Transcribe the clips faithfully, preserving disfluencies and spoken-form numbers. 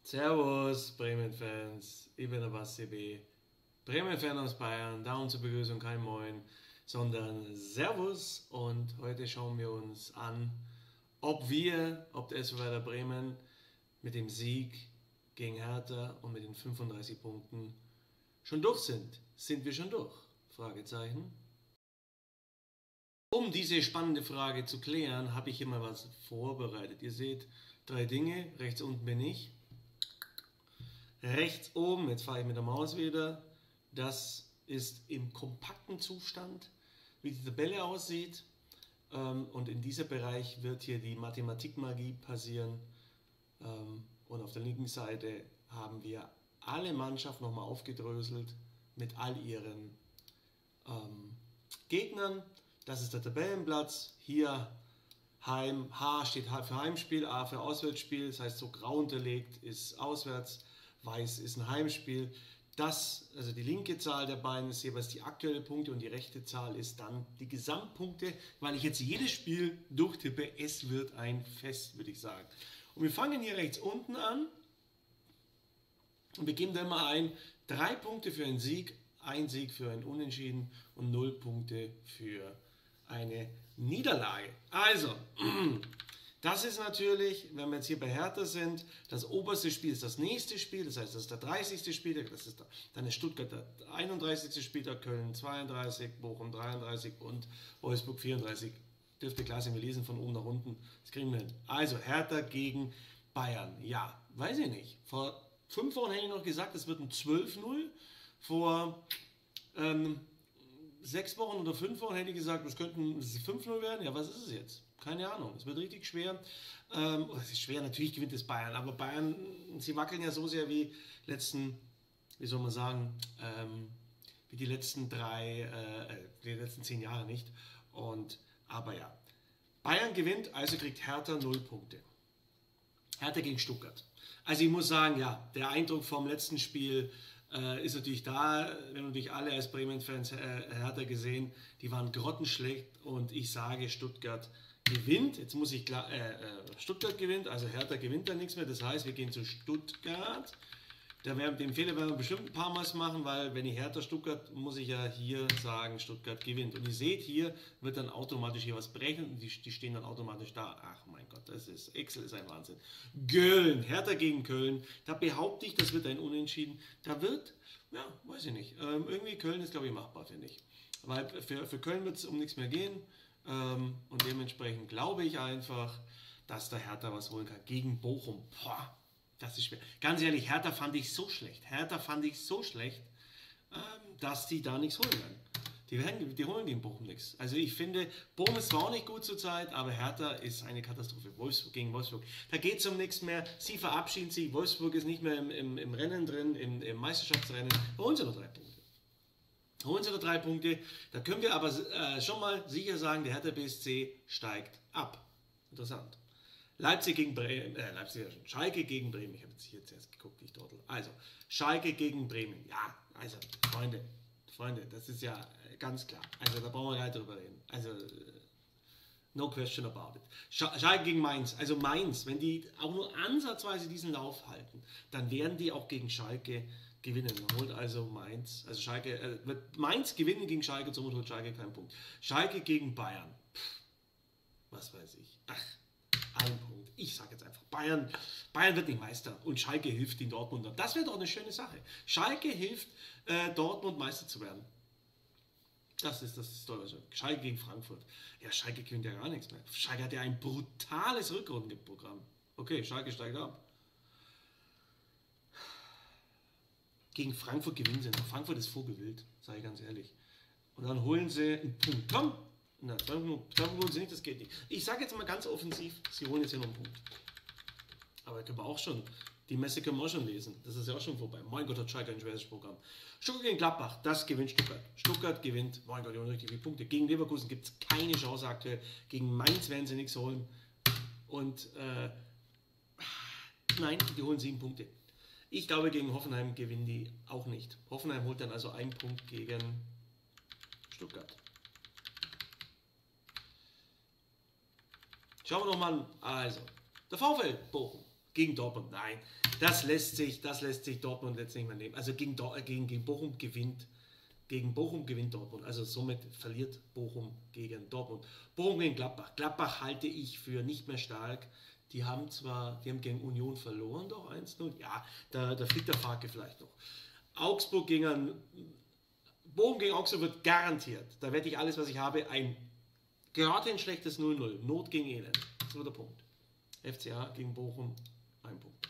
Servus Bremen-Fans, ich bin der Basti B. Bremen-Fan aus Bayern, da zur Begrüßung kein Moin, sondern Servus, und heute schauen wir uns an, ob wir, ob der S V Werder Bremen mit dem Sieg gegen Hertha und mit den fünfunddreißig Punkten schon durch sind. Sind wir schon durch? Fragezeichen. Um diese spannende Frage zu klären, habe ich hier mal was vorbereitet. Ihr seht drei Dinge, rechts unten bin ich. Rechts oben, jetzt fahre ich mit der Maus wieder, das ist im kompakten Zustand, wie die Tabelle aussieht. Und in diesem Bereich wird hier die Mathematikmagie passieren. Und auf der linken Seite haben wir alle Mannschaften nochmal aufgedröselt mit all ihren ähm, Gegnern. Das ist der Tabellenplatz. Hier Heim, H steht für Heimspiel, A für Auswärtsspiel. Das heißt, so grau unterlegt ist auswärts, weiß ist ein Heimspiel. Das, also die linke Zahl der beiden ist jeweils die aktuelle Punkte und die rechte Zahl ist dann die Gesamtpunkte, weil ich jetzt jedes Spiel durchtippe. Es wird ein Fest, würde ich sagen. Und wir fangen hier rechts unten an und wir geben dann mal ein, drei Punkte für einen Sieg, ein Sieg für ein Unentschieden und null Punkte für eine Niederlage. Also, das ist natürlich, wenn wir jetzt hier bei Hertha sind, das oberste Spiel ist das nächste Spiel, das heißt, das ist der dreißigste Spieltag, das ist dann ist Stuttgart der einunddreißigste Spieltag, Köln zweiunddreißig, Bochum dreiunddreißig und Wolfsburg vierunddreißig. Dürfte klar sein, wir lesen von oben nach unten, das kriegen wir hin. Also Hertha gegen Bayern, ja, weiß ich nicht. Vor fünf Wochen hätte ich noch gesagt, es wird ein zwölf null. Vor ähm, sechs Wochen oder fünf Wochen hätte ich gesagt, es könnten fünf null werden. Ja, was ist es jetzt? Keine Ahnung, es wird richtig schwer. Ähm, es ist schwer, natürlich gewinnt es Bayern, aber Bayern, sie wackeln ja so sehr wie letzten, wie soll man sagen, ähm, wie die letzten drei, äh, die letzten zehn Jahre nicht. Und aber ja, Bayern gewinnt, also kriegt Hertha null Punkte. Hertha gegen Stuttgart. Also ich muss sagen, ja, der Eindruck vom letzten Spiel äh, ist natürlich da. Wir haben natürlich alle als Bremen-Fans äh, Hertha gesehen, die waren grottenschlecht und ich sage, Stuttgart gewinnt. Jetzt muss ich klar, äh, Stuttgart gewinnt, also Hertha gewinnt da nichts mehr. Das heißt, wir gehen zu Stuttgart. Da werden, den Fehler werden wir bestimmt ein paar Mal machen, weil wenn ich Hertha Stuttgart, muss ich ja hier sagen, Stuttgart gewinnt. Und ihr seht, hier wird dann automatisch hier was berechnet und die, die stehen dann automatisch da. Ach mein Gott, das ist, Excel ist ein Wahnsinn. Köln, Hertha gegen Köln, da behaupte ich, das wird ein Unentschieden. Da wird, ja, weiß ich nicht, ähm, irgendwie Köln ist, glaube ich, machbar, finde ich. Weil für, für Köln wird es um nichts mehr gehen ähm, und dementsprechend glaube ich einfach, dass der Hertha was holen kann. Gegen Bochum, boah. Das ist schwer. Ganz ehrlich, Hertha fand ich so schlecht. Hertha fand ich so schlecht, dass die da nichts holen werden. Die, werden, die holen gegen Bochum nichts. Also ich finde, Bochum ist zwar auch nicht gut zurzeit, aber Hertha ist eine Katastrophe. Wolfsburg gegen Wolfsburg. Da geht es um nichts mehr. Sie verabschieden sich. Wolfsburg ist nicht mehr im, im, im Rennen drin, im, im Meisterschaftsrennen. Holen sie noch drei Punkte. Holen sie noch drei Punkte. Da können wir aber äh, schon mal sicher sagen, der Hertha B S C steigt ab. Interessant. Leipzig gegen Bremen, äh, Leipzig ja schon. Schalke gegen Bremen. Ich habe jetzt hier zuerst geguckt, ich Trottel. Also, Schalke gegen Bremen. Ja, also, Freunde, Freunde, das ist ja ganz klar. Also, da brauchen wir gar nicht drüber reden. Also, no question about it. Schalke gegen Mainz. Also, Mainz, wenn die auch nur ansatzweise diesen Lauf halten, dann werden die auch gegen Schalke gewinnen. Man holt also Mainz, also Schalke, äh, wird Mainz gewinnen gegen Schalke, somit holt Schalke keinen Punkt. Schalke gegen Bayern. Pff, was weiß ich. Ach. Ein Punkt. Ich sage jetzt einfach, Bayern, Bayern wird nicht Meister und Schalke hilft den Dortmundern. Das wäre doch eine schöne Sache. Schalke hilft äh, Dortmund Meister zu werden. Das ist das Deutsche. Schalke gegen Frankfurt. Ja, Schalke gewinnt ja gar nichts mehr. Schalke hat ja ein brutales Rückrundenprogramm. Okay, Schalke steigt ab. Gegen Frankfurt gewinnen sie noch. Frankfurt ist vogelwild, sage ich ganz ehrlich. Und dann holen sie einen Punkt. Komm! Na, zwei Punkte holen sie nicht, das geht nicht. Ich sage jetzt mal ganz offensiv, sie holen jetzt hier noch einen Punkt. Aber können wir auch schon, die Messe können wir auch schon lesen. Das ist ja auch schon vorbei. Mein Gott, hat Schalke ein schweres Programm. Stuttgart gegen Gladbach, das gewinnt Stuttgart. Stuttgart gewinnt, mein Gott, die holen richtig viele Punkte. Gegen Leverkusen gibt es keine Chance aktuell. Gegen Mainz werden sie nichts holen. Und, äh, nein, die holen sieben Punkte. Ich glaube, gegen Hoffenheim gewinnen die auch nicht. Hoffenheim holt dann also einen Punkt gegen Stuttgart. Schauen wir noch mal an. Also, der VfL Bochum. Gegen Dortmund, nein. Das lässt sich, das lässt sich Dortmund jetzt nicht mehr nehmen. Also gegen, gegen, gegen Bochum gewinnt, gegen Bochum gewinnt Dortmund. Also somit verliert Bochum gegen Dortmund. Bochum gegen Gladbach. Gladbach halte ich für nicht mehr stark. Die haben zwar, die haben gegen Union verloren, doch eins null. Ja, da, da fliegt der Farke vielleicht noch. Augsburg gegen Bochum gegen Augsburg wird garantiert. Da wette ich alles, was ich habe, ein gerade ein schlechtes null null. Not gegen Elend. Das wird der Punkt. F C A gegen Bochum, ein Punkt.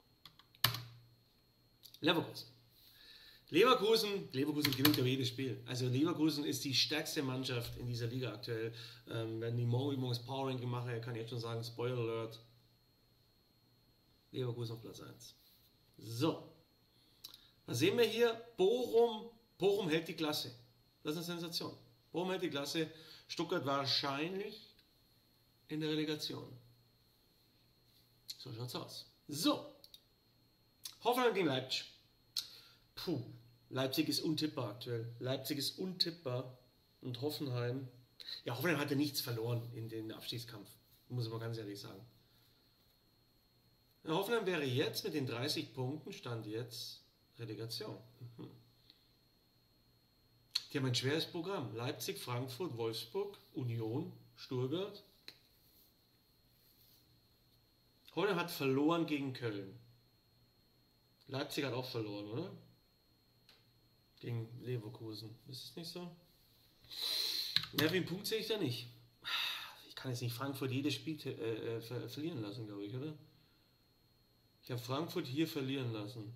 Leverkusen. Leverkusen, Leverkusen gewinnt ja jedes Spiel. Also Leverkusen ist die stärkste Mannschaft in dieser Liga aktuell. Ähm, wenn die morgen übrigens Power Ranking mache, kann ich jetzt schon sagen, Spoiler Alert. Leverkusen auf Platz eins. So. Was sehen wir hier? Bochum, Bochum hält die Klasse. Das ist eine Sensation. Bochum hält die Klasse. Stuttgart wahrscheinlich in der Relegation. So schaut's aus. So. Hoffenheim gegen Leipzig. Puh. Leipzig ist untippbar aktuell. Leipzig ist untippbar. Und Hoffenheim. Ja, Hoffenheim hatte nichts verloren in den Abstiegskampf. Muss man ganz ehrlich sagen. Ja, Hoffenheim wäre jetzt mit den dreißig Punkten, Stand jetzt, Relegation. Mhm. Die haben ein schweres Programm. Leipzig, Frankfurt, Wolfsburg, Union, Stuttgart. Hoffenheim hat verloren gegen Köln. Leipzig hat auch verloren, oder? Gegen Leverkusen. Ist es nicht so? Ja, wie einen Punkt sehe ich da nicht. Ich kann jetzt nicht Frankfurt jedes Spiel äh, ver verlieren lassen, glaube ich, oder? Ich habe Frankfurt hier verlieren lassen.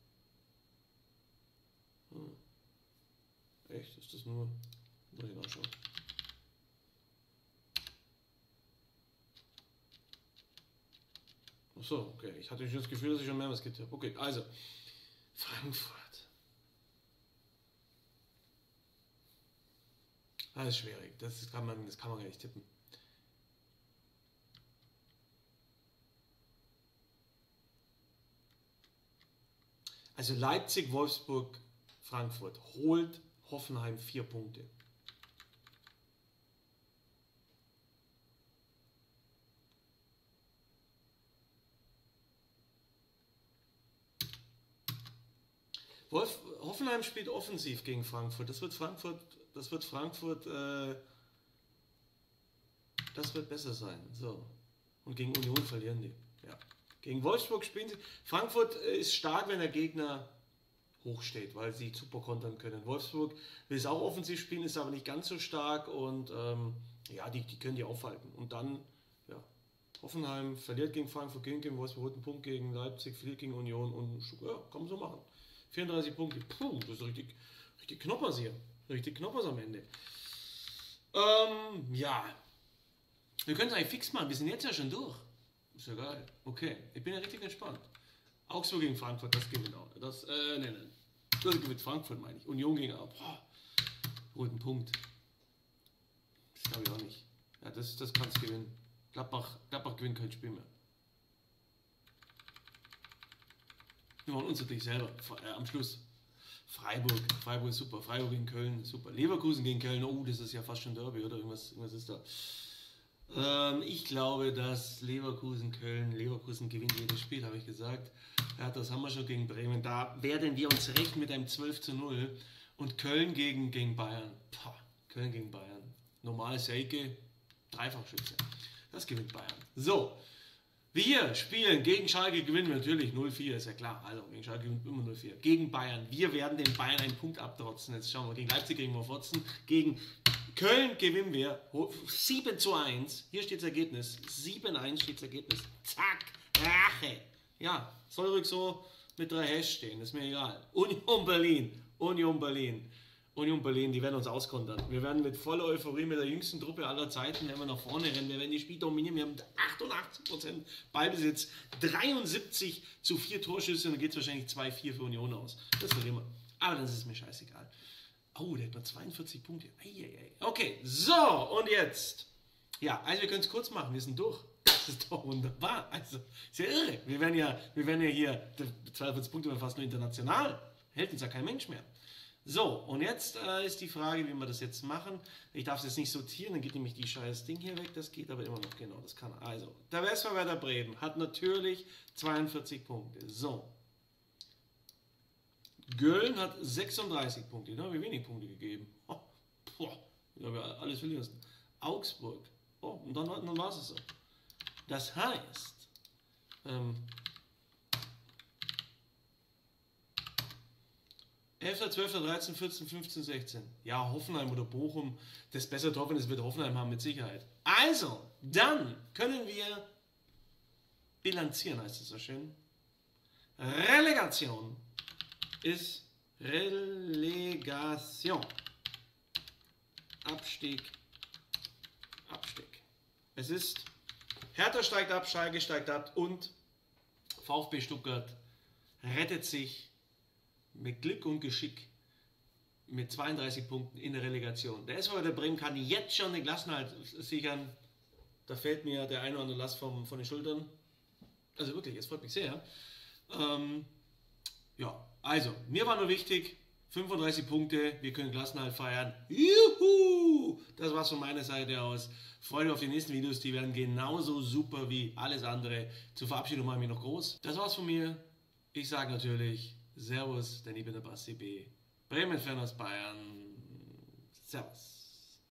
Hm. Echt? Ist das nur... Muss ich nachschauen. Achso, okay. Ich hatte schon das Gefühl, dass ich schon mehrmals getippt habe. Okay, also. Frankfurt. Das ist schwierig. Das kann man, das kann man gar nicht tippen. Also Leipzig, Wolfsburg, Frankfurt holt Hoffenheim vier Punkte. Wolf, Hoffenheim spielt offensiv gegen Frankfurt. Das wird Frankfurt, das wird Frankfurt, äh, das wird besser sein. So. Und gegen Union verlieren die. Ja. Gegen Wolfsburg spielen sie. Frankfurt ist stark, wenn der Gegner hoch steht, weil sie super kontern können. Wolfsburg will es auch offensiv spielen, ist aber nicht ganz so stark und ähm, ja, die, die können die aufhalten. Und dann, ja, Hoffenheim verliert gegen Frankfurt, gegen Wolfsburg, holt einen Punkt gegen Leipzig, verliert gegen Union und ja, kann man so machen. vierunddreißig Punkte, puh, das ist richtig, richtig Knoppers hier. Richtig Knoppers am Ende. Ähm, ja. Wir können es eigentlich fix machen, wir sind jetzt ja schon durch. Ist ja geil. Okay, ich bin ja richtig entspannt. Augsburg gegen Frankfurt, das gewinnt auch. Das, äh, ne, ne. Das gewinnt Frankfurt, meine ich. Union gegen, boah, holt einen Punkt. Das glaube ich auch nicht. Ja, das, das kann es gewinnen. Gladbach, Gladbach gewinnt kein Spiel mehr. Wir machen uns natürlich selber äh, am Schluss. Freiburg, Freiburg ist super. Freiburg gegen Köln, super. Leverkusen gegen Köln, oh, das ist ja fast schon Derby, oder? Irgendwas, irgendwas ist da. Ähm, ich glaube, dass Leverkusen, Köln, Leverkusen gewinnt jedes Spiel, habe ich gesagt. Ja, das haben wir schon gegen Bremen. Da werden wir uns recht mit einem zwölf zu null. Und Köln gegen, gegen Bayern. Pah, Köln gegen Bayern. Normal Selke, Dreifachschütze. Das gewinnt Bayern. So. Wir spielen gegen Schalke, gewinnen wir natürlich null vier, ist ja klar. Also gegen Schalke gewinnen wir immer null vier. Gegen Bayern, wir werden den Bayern einen Punkt abtrotzen. Jetzt schauen wir, gegen Leipzig kriegen wir Fotzen. Gegen Köln gewinnen wir sieben zu eins. Hier steht das Ergebnis. sieben eins steht das Ergebnis. Zack, Rache. Ja, soll ruhig so mit drei Hash stehen, ist mir egal. Union Berlin, Union Berlin. Union Berlin, die werden uns auskontern. Wir werden mit voller Euphorie mit der jüngsten Truppe aller Zeiten, wenn wir nach vorne rennen, wir werden die Spiel dominieren. Wir haben achtundachtzig Prozent Ballbesitz, dreiundsiebzig zu vier Torschüsse und dann geht es wahrscheinlich zwei vier für Union aus. Das verlieren wir. Aber das ist mir scheißegal. Oh, der hat nur zweiundvierzig Punkte. Eieiei. Okay, so und jetzt. Ja, also wir können es kurz machen, wir sind durch. Das ist doch wunderbar. Also, ist ja irre. Wir werden ja, wir werden ja hier, zweiundvierzig Punkte, fast nur international. Hält uns ja kein Mensch mehr. So, und jetzt äh, ist die Frage, wie wir das jetzt machen. Ich darf es jetzt nicht sortieren, dann geht nämlich die scheiß Ding hier weg. Das geht aber immer noch, genau, das kann. Also, der W S V Werder Bremen hat natürlich zweiundvierzig Punkte. So. Köln hat sechsunddreißig Punkte. Da habe ich wenig Punkte gegeben. Oh, boah, ich habe ja alles verlieren. Augsburg. Oh, und dann, dann war es so. Das heißt, ähm, elfter, zwölfter, dreizehn, vierzehn, fünfzehn, sechzehn. Ja, Hoffenheim oder Bochum, das besser drauf, wenn es wird Hoffenheim haben mit Sicherheit. Also, dann können wir bilanzieren, heißt es so schön. Relegation ist Relegation. Abstieg, Abstieg. Es ist Hertha steigt ab, Schalke steigt ab und VfB Stuttgart rettet sich mit Glück und Geschick mit zweiunddreißig Punkten in der Relegation. Der S V Werder Bremen kann jetzt schon den Klassenerhalt sichern. Da fällt mir der eine oder andere Last vom, von den Schultern. Also wirklich, es freut mich sehr. Ähm, ja, also, mir war nur wichtig, fünfunddreißig Punkte, wir können Klassenerhalt feiern. Juhu! Das war's von meiner Seite aus. Freut euch auf die nächsten Videos, die werden genauso super wie alles andere. Zur Verabschiedung mache ich mich noch groß. Das war's von mir. Ich sage natürlich Servus, denn ich bin der Basti B. Bremen-Fan aus Bayern. Servus.